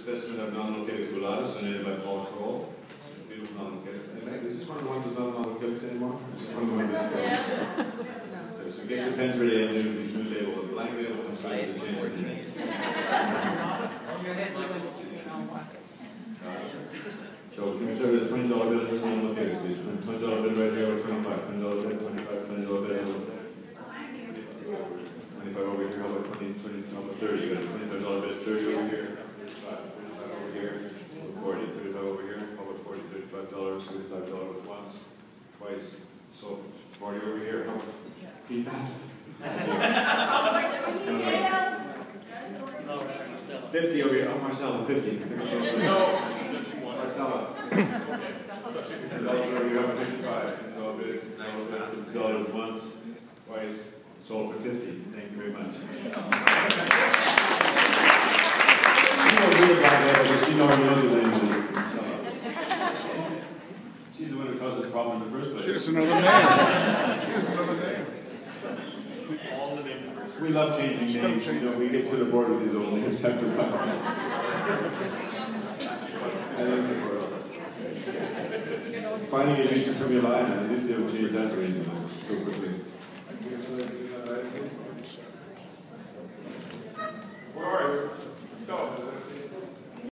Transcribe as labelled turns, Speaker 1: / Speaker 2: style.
Speaker 1: assessment of Nautilocalyx donated by Paul Kroll. Beautiful Nautilocalyx. Is this one of the ones that's not Nautilocalyx anymore? So get your pens ready and do these new labels. The blank label comes ready to change. So can we start with a $20 bill for Nautilocalyx, please? $20 bill right here with 25, $20 bill, 25, $20 bill. 25 over here, how about 20, how about 30? You got a $25 bill, 30 over here, 35 over here, 40, 35 over here, how about 40, $35, $35 once, twice, so 40 over here, how about, be fast. 50 over here, oh Marcella, 50. No, Marcella. $50 over here, how about 55? $50 once, twice. Sold for 50. Thank you very much. She's the one who caused this problem in the first place.
Speaker 2: She's another name. She's another name.
Speaker 1: We love changing names. You know, we get to the board with these old names after a while. Finding a future from your line, at least they will change that reason.